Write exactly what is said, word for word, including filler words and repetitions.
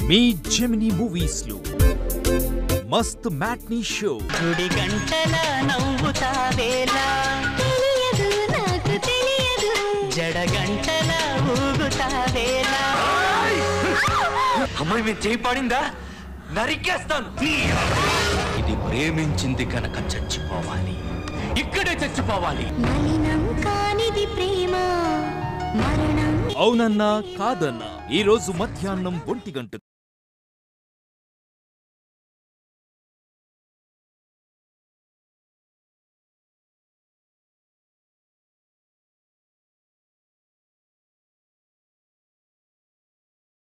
మీ Gemini movies లో మస్త్ matinee show గుడి గంటల నవ్వుతావేలా తెలియదు నాకు తెలియదు జడ గంటల ఊగుతావేలా అమ్మాయి మీద చేయి పడిందా నరికేస్తాను. ఇది ప్రేమించింది కనుక చచ్చిపోవాలి, ఇక్కడే చచ్చిపోవాలి. మలినం కానిది ప్రేమ మరణం. అవునన్నా కాదన్నా ఈ రోజు మధ్యాహ్నం ఒంటి గంట